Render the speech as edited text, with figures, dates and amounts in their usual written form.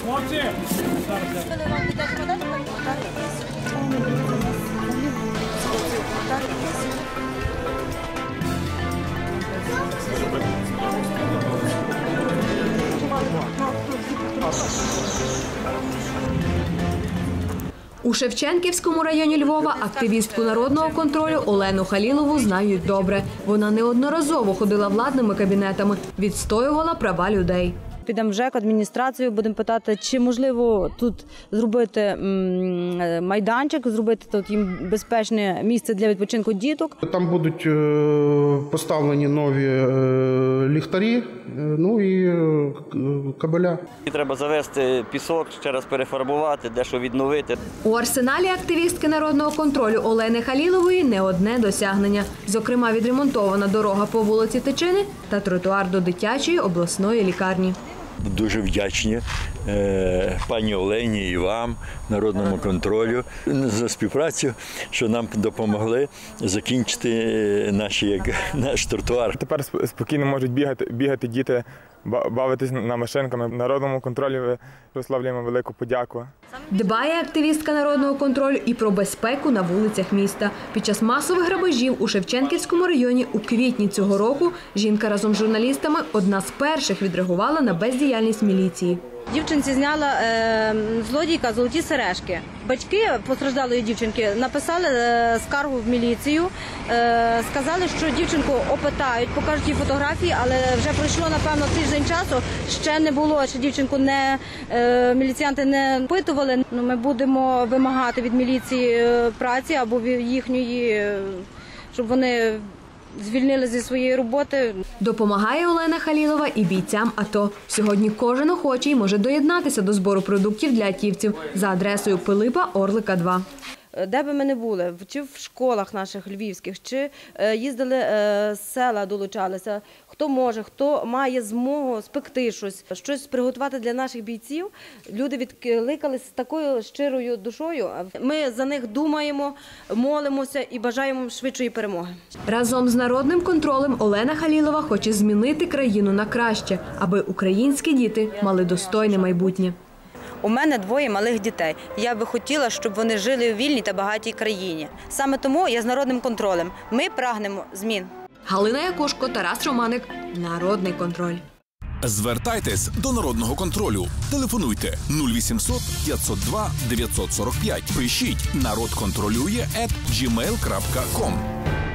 У Шевченківському районі Львова активістку народного контролю Олену Халілову знають добре. Вона неодноразово ходила владними кабінетами, відстоювала права людей. Підемо в ЖЕК, адміністрацію, будемо питати, чи можливо тут зробити майданчик, зробити тут їм безпечне місце для відпочинку діток. Там будуть поставлені нові ліхтарі, ну і кабеля. Треба завести пісок, ще раз перефарбувати, дещо відновити. У арсеналі активістки народного контролю Олени Халілової не одне досягнення. Зокрема, відремонтована дорога по вулиці Тичини та тротуар до дитячої обласної лікарні. Дуже вдячні пані Олені і вам, народному контролю, за співпрацю, що нам допомогли закінчити наш тротуар. Тепер спокійно можуть бігати діти, бавитись на машинками. Народному контролю висловлюємо велику подяку. Дбає активістка народного контролю і про безпеку на вулицях міста. Під час масових грабежів у Шевченківському районі у квітні цього року жінка разом з журналістами одна з перших відреагувала на бездіяльність міліції. Дівчинці зняла злодійка золоті сережки. Батьки постраждалої дівчинки написали скаргу в міліцію, сказали, що дівчинку опитають, покажуть їй фотографії, але вже пройшло, напевно, тиждень часу, ще не було, ще дівчинку міліціянти не опитували. Ми будемо вимагати від міліції праці або їхньої, щоб вони звільнили зі своєї роботи. Допомагає Олена Халілова і бійцям АТО. Сьогодні кожен охочий може доєднатися до збору продуктів для атівців за адресою Пилипа Орлика, 2. Де би ми не були, чи в школах наших львівських, чи їздили з села, долучалися, хто може, хто має змогу спекти щось приготувати для наших бійців, люди відкликались з такою щирою душою. Ми за них думаємо, молимося і бажаємо швидшої перемоги. Разом з народним контролем Олена Халілова хоче змінити країну на краще, аби українські діти мали достойне майбутнє. У мене 2 малих дітей. Я би хотіла, щоб вони жили у вільній та багатій країні. Саме тому я з народним контролем. Ми прагнемо змін. Галина Якушко, Тарас Романик. Народний контроль. Звертайтесь до народного контролю. Телефонуйте 0800 502 945. Пишіть «Народ контролює» @gmail.com.